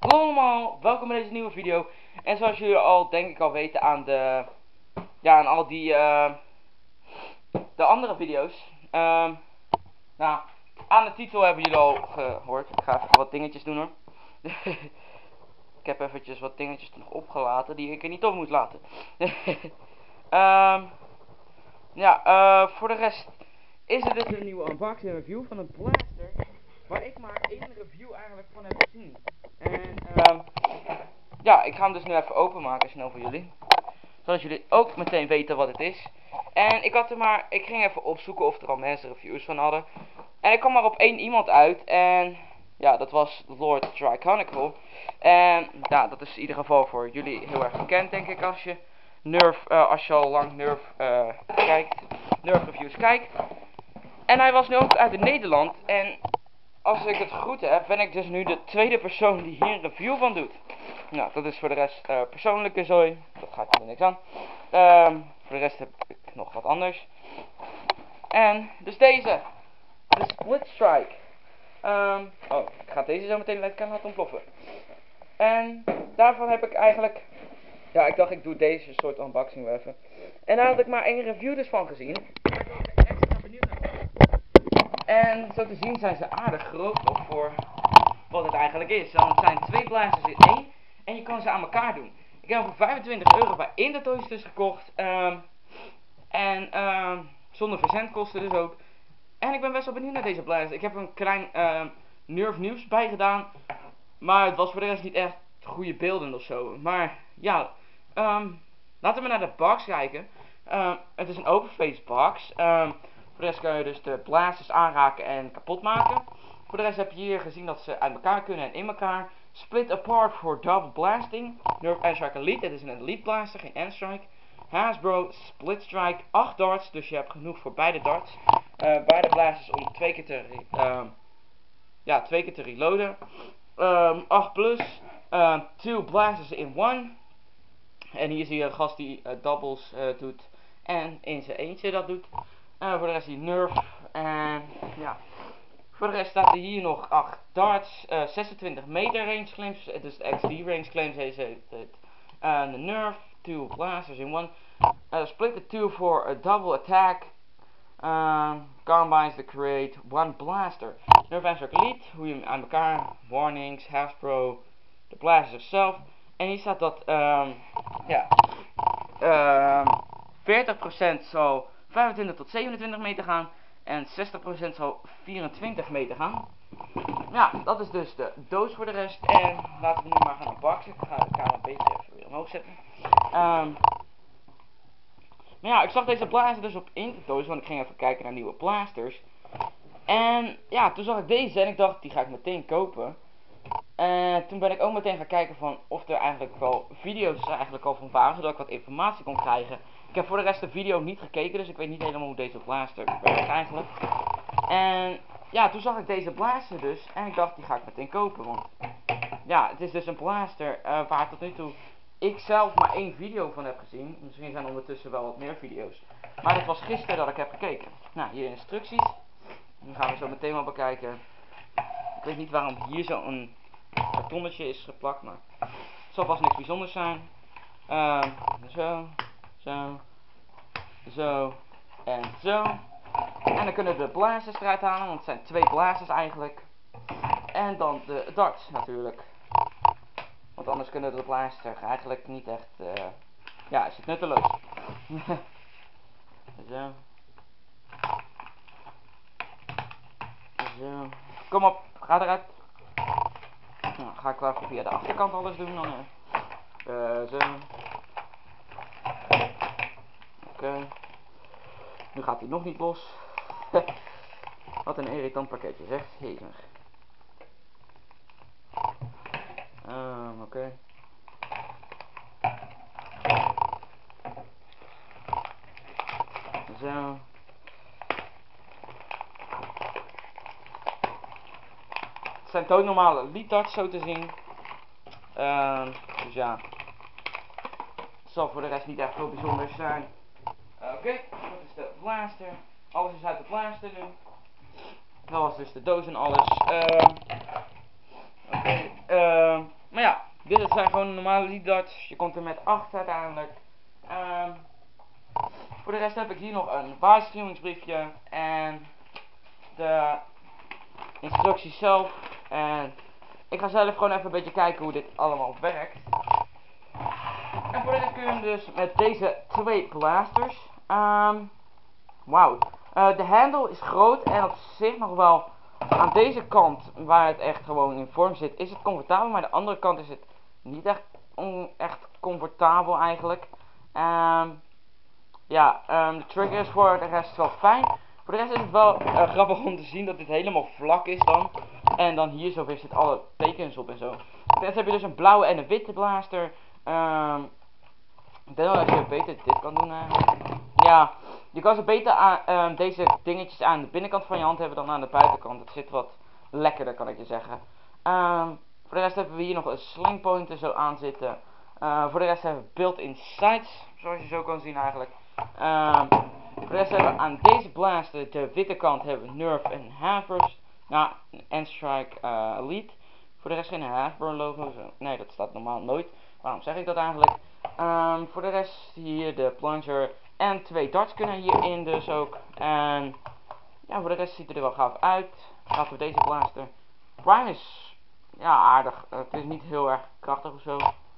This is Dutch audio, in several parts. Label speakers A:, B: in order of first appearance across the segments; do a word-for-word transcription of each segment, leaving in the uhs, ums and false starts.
A: Hallo allemaal, welkom bij deze nieuwe video. En zoals jullie al denk ik al weten aan de, ja aan al die, uh, de andere video's. Um, nou, aan de titel hebben jullie al gehoord. Ik ga even wat dingetjes doen hoor. Ik heb eventjes wat dingetjes nog opgelaten die ik er niet op moet laten. um, ja, uh, voor de rest is het dus een nieuwe unboxing review van een blaster. Waar ik maar één review eigenlijk van heb gezien. En um, ja, ik ga hem dus nu even openmaken snel voor jullie. Zodat jullie ook meteen weten wat het is. En ik had er maar, ik ging even opzoeken of er al mensen reviews van hadden. En ik kwam maar op één iemand uit. En ja, dat was Lord Triconicle. En ja, dat is in ieder geval voor jullie heel erg bekend denk ik als je Nerf, uh, als je al lang Nerf uh, kijkt. Nerf reviews kijkt. En hij was nu ook uit Nederland. En als ik het goed heb, ben ik dus nu de tweede persoon die hier een review van doet. Nou, dat is voor de rest uh, persoonlijke zooi. Dat gaat er niks aan. Um, voor de rest heb ik nog wat anders. En dus deze. De Split Strike. Um, oh, ik ga deze zo meteen laten ontploffen. En daarvan heb ik eigenlijk... Ja, ik dacht ik doe deze soort unboxing wel even. En daar had ik maar één review dus van gezien. Daar ben ik extra benieuwd naar. En zo te zien zijn ze aardig groot nog voor wat het eigenlijk is. Want het zijn twee blasters in één. En je kan ze aan elkaar doen. Ik heb hem voor vijfentwintig euro bij Intertoys dus gekocht. Um, en um, zonder verzendkosten dus ook. En ik ben best wel benieuwd naar deze blaster. Ik heb er een klein uh, Nerf nieuws bij gedaan. Maar het was voor de rest niet echt goede beelden of zo. Maar ja, um, laten we naar de box kijken. Um, het is een open face box. Um, voor de rest kun je dus de blasters aanraken en kapot maken. Voor de rest heb je hier gezien dat ze uit elkaar kunnen en in elkaar. Split apart voor double blasting. Nerf N-Strike Elite, dit is een Elite blaster, geen N-Strike. Hasbro Split Strike, acht darts, dus je hebt genoeg voor beide darts. Uh, beide blasters om twee keer te, uh, ja, twee keer te reloaden. Um, acht plus, uh, two blasters in one. En hier zie je een gast die uh, doubles uh, doet en in zijn eentje dat doet. Uh, voor de rest die Nerf en ja. Voor de rest staat er hier nog acht darts, uh, zesentwintig meter range claims, dus de X D range claims deze heeft het. Uh, de Nerf, two blasters in one. Uh, split the two for a double attack. Uh, combines to create one blaster. Nerf N-Strike Elite, hoe je hem aan elkaar, warnings, Hasbro, de blaster zelf. En hier staat dat um, ja, um, veertig procent zal vijfentwintig tot zevenentwintig meter gaan. En zestig procent zal vierentwintig meter gaan. Ja, dat is dus de doos voor de rest. En laten we nu maar gaan unboxen. Ik ga de camera een beetje even weer omhoog zetten. Um, maar ja, ik zag deze blaster dus op Intertoys, want ik ging even kijken naar nieuwe blasters. En ja, toen zag ik deze en ik dacht, die ga ik meteen kopen. En toen ben ik ook meteen gaan kijken van of er eigenlijk wel video's eigenlijk al van waren, zodat ik wat informatie kon krijgen. Ik heb voor de rest de video niet gekeken, dus ik weet niet helemaal hoe deze blaster werkt eigenlijk. En ja, toen zag ik deze blaster dus en ik dacht, die ga ik meteen kopen. Want ja, het is dus een blaster uh, waar tot nu toe ik zelf maar één video van heb gezien. Misschien zijn er ondertussen wel wat meer video's. Maar het was gisteren dat ik heb gekeken. Nou, hier instructies. Die gaan we zo meteen wel bekijken. Ik weet niet waarom hier zo'n kartonnetje is geplakt, maar het zal vast niks bijzonders zijn. Uh, zo, zo, zo en zo. En dan kunnen we de blasters eruit halen, want het zijn twee blasters eigenlijk. En dan de darts natuurlijk. Want anders kunnen de blaster eigenlijk niet echt, uh, ja, is het nutteloos. Zo. Zo. Kom op, ga eruit. Nou, ga ik wel even via de achterkant alles doen dan. Uh, zo. Oké. Okay. Nu gaat hij nog niet los. Wat een irritant pakketje zeg. Jezig. Um, Oké. Okay. Zo. Het zijn toch normale Elite darts zo te zien. Uh, dus ja. Het zal voor de rest niet echt veel bijzonders zijn. Uh, Oké, okay. Dat is de blaster. Alles is uit de blaster nu. Dat was dus de doos en alles. Uh, Oké. Okay. Uh, maar gewoon een normale lead dart. Je komt er met acht uiteindelijk. Um, voor de rest heb ik hier nog een waarschuwingsbriefje en de instructies zelf. En ik ga zelf gewoon even een beetje kijken hoe dit allemaal werkt. En voor de rest kun je hem dus met deze twee blasters. Um, Wauw. Uh, de handle is groot en op zich nog wel aan deze kant, waar het echt gewoon in vorm zit, is het comfortabel. Maar aan de andere kant is het niet echt, on, echt comfortabel eigenlijk. Um, ja, um, de trigger is voor de rest wel fijn. Voor de rest is het wel uh, grappig om te zien dat dit helemaal vlak is dan. En dan hier zo weer zit alle tekens op en zo. Voor de rest heb je dus een blauwe en een witte blaster. Um, ik denk wel dat je beter dit kan doen eigenlijk. Ja, je kan ze beter aan, um, deze dingetjes aan de binnenkant van je hand hebben dan aan de buitenkant. Het zit wat lekkerder, kan ik je zeggen. Um, voor de rest hebben we hier nog een sling pointer zo aan zitten. Uh, voor de rest hebben we built-in sights, zoals je zo kan zien eigenlijk. Um, voor de rest hebben we aan deze blaster, de witte kant, hebben we Nerf en Havers. Nou, en Strike uh, Elite. Voor de rest geen Hasbro logo. Zo. Nee, dat staat normaal nooit. Waarom zeg ik dat eigenlijk? Um, voor de rest hier de plunger en twee darts kunnen hierin dus ook. En ja, voor de rest ziet het er wel gaaf uit. Laten we deze blaster. Prime is ja aardig. Uh, het is niet heel erg krachtig of zo.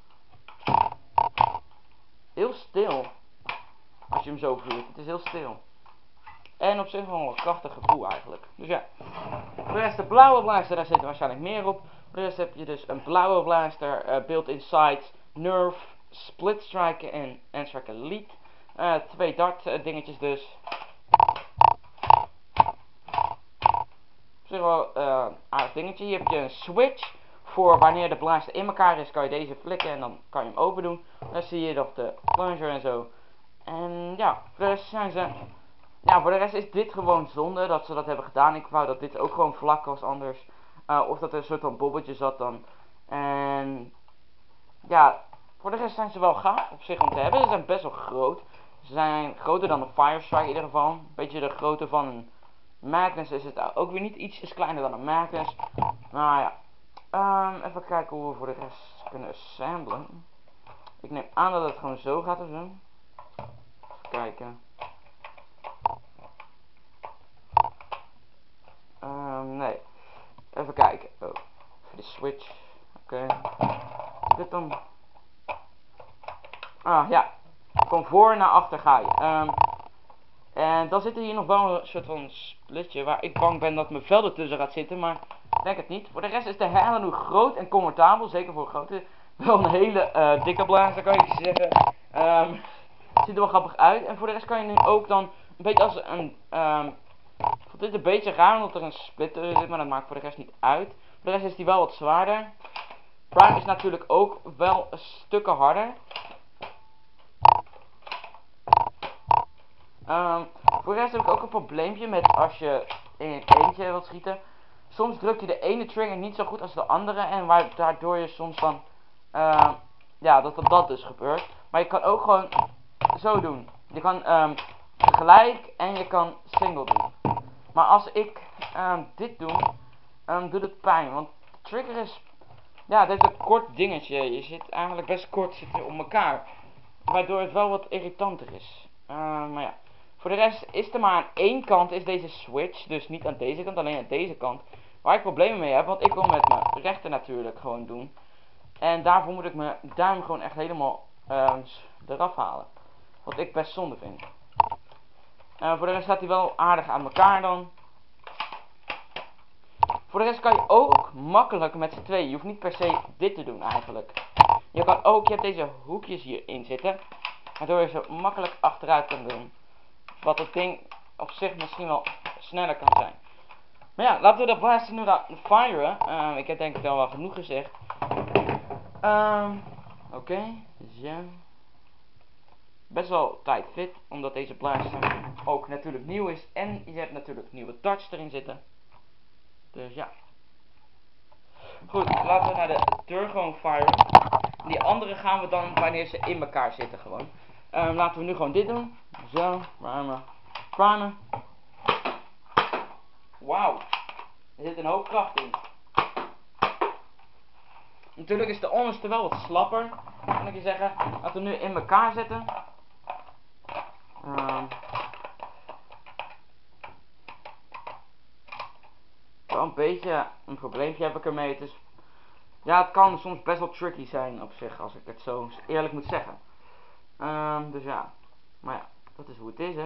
A: Heel stil. Als je hem zo voelt. Het is heel stil. En op zich wel een krachtig gevoel eigenlijk. Dus ja. Voor de rest de blauwe blaster, daar zit er waarschijnlijk meer op. Voor de rest heb je dus een blauwe blaster, uh, built-in sights, Nerf, split strike en, en strike elite. Uh, twee dart uh, dingetjes dus. Op zich wel uh, een aardig dingetje. Hier heb je een switch. Voor wanneer de blaster in elkaar is, kan je deze flikken en dan kan je hem open doen. Dan zie je nog de plunger en zo. En ja, voor de rest zijn ze... Ja, voor de rest is dit gewoon zonde dat ze dat hebben gedaan. Ik wou dat dit ook gewoon vlak was anders. Uh, of dat er een soort van bobbeltje zat dan. En ja, voor de rest zijn ze wel gaaf op zich om te hebben. Ze zijn best wel groot. Ze zijn groter dan een Fire Strike in ieder geval. Een beetje de grootte van een Magnus is het ook weer niet ietsjes kleiner dan een Magnus. Nou ja, um, even kijken hoe we voor de rest kunnen assemblen. Ik neem aan dat het gewoon zo gaat of zo. Even kijken. Um, nee. Even kijken. Oh, even de switch. Oké. Okay. Is dit dan? Ah, ja. Van voor naar achter ga je. Um, en dan zit er hier nog wel een soort van splitje waar ik bang ben dat mijn vel ertussen gaat zitten, maar ik denk het niet. Voor de rest is de handle nu groot en comfortabel, zeker voor grote. Wel een hele uh, dikke blazer kan je zeggen. Um, ziet er wel grappig uit. En voor de rest kan je nu ook dan een beetje als een... Um, ik vond dit een beetje raar omdat er een split tussen zit, maar dat maakt voor de rest niet uit. Voor de rest is die wel wat zwaarder. Prime is natuurlijk ook wel een stukken harder. Um, voor de rest heb ik ook een probleempje met als je in een eentje wilt schieten. Soms drukt je de ene trigger niet zo goed als de andere en waardoor je soms dan... Uh, ja, dat dat dus gebeurt. Maar je kan ook gewoon zo doen. Je kan um, gelijk en je kan single doen. Maar als ik um, dit doe, um, doet het pijn. Want de trigger is... Ja, het is een kort dingetje. Je zit eigenlijk best kort zitten op elkaar. Waardoor het wel wat irritanter is. Uh, maar ja. Voor de rest is er maar aan één kant is deze switch. Dus niet aan deze kant, alleen aan deze kant. Waar ik problemen mee heb. Want ik wil met mijn rechter natuurlijk gewoon doen. En daarvoor moet ik mijn duim gewoon echt helemaal uh, eraf halen. Wat ik best zonde vind. Uh, voor de rest staat hij wel aardig aan elkaar dan. Voor de rest kan je ook makkelijk met z'n tweeën. Je hoeft niet per se dit te doen eigenlijk. Je kan ook, je hebt deze hoekjes hierin zitten. Waardoor je zo makkelijk achteruit kan doen. Wat het ding op zich misschien wel sneller kan zijn. Maar ja, laten we de blaster nu gaan firen. Uh, ik heb denk ik al wel genoeg gezegd. Um, Oké, okay, dus ja. Best wel tight fit, omdat deze blaster ook natuurlijk nieuw is. En je hebt natuurlijk nieuwe darts erin zitten. Dus ja. Goed, laten we naar de deur gewoon firen. Die andere gaan we dan wanneer ze in elkaar zitten gewoon. Um, laten we nu gewoon dit doen. Zo, primen. Primen. Wauw. Er zit een hoop kracht in. Natuurlijk is de onderste wel wat slapper, kan ik je zeggen. Laten we nu in elkaar zetten. Um, wel een beetje een probleempje heb ik ermee. Het is, ja, het kan soms best wel tricky zijn op zich, als ik het zo eerlijk moet zeggen. Um, dus ja, maar ja, dat is hoe het is, hè.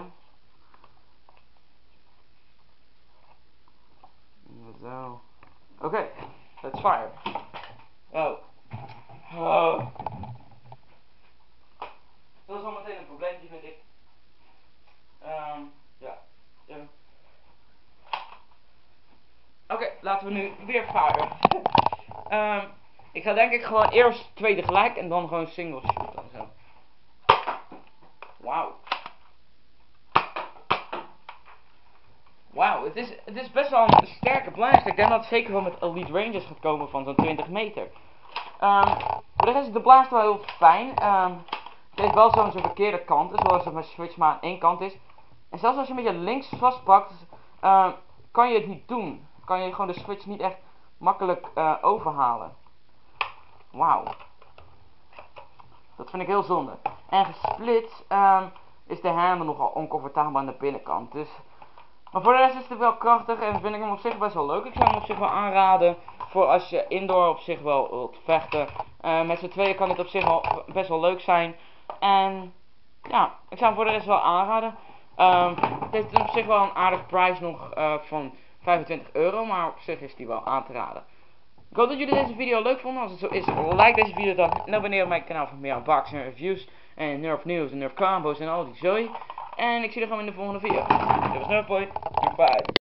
A: Zo. Oké, okay, let's fire. Oh. Oh. Dat is al meteen een probleempje, vind ik. Um, ja. ja. Oké, okay, laten we nu weer varen. um, ik ga denk ik gewoon eerst twee tegelijk en dan gewoon single shoot en zo. Wauw. Wauw, het is, het is best wel een sterke blaster. Ik denk dat het zeker wel met elite ranges gaat komen van zo'n twintig meter. Um, voor de rest is de blaster wel heel fijn. Um, het heeft wel zo'n verkeerde kanten, zoals het mijn switch maar aan één kant is. En zelfs als je een beetje links vastpakt, uh, kan je het niet doen. Kan je gewoon de switch niet echt makkelijk uh, overhalen. Wauw. Dat vind ik heel zonde. En gesplitst um, is de handle nogal oncomfortabel aan de binnenkant. Dus, maar voor de rest is het wel krachtig en vind ik hem op zich best wel leuk. Ik zou hem op zich wel aanraden voor als je indoor op zich wel wilt vechten. Uh, met z'n tweeën kan dit op zich wel best wel leuk zijn. En ja, ik zou hem voor de rest wel aanraden. Um, het heeft op zich wel een aardig prijs nog uh, van vijfentwintig euro, maar op zich is die wel aan te raden. Ik hoop dat jullie deze video leuk vonden. Als het zo is, like deze video dan. En abonneer op mijn kanaal voor meer unboxing reviews en Nerf nieuws en Nerf combos en al die zooi. En ik zie jullie gewoon in de volgende video. Dit was Nerfboy. Bye.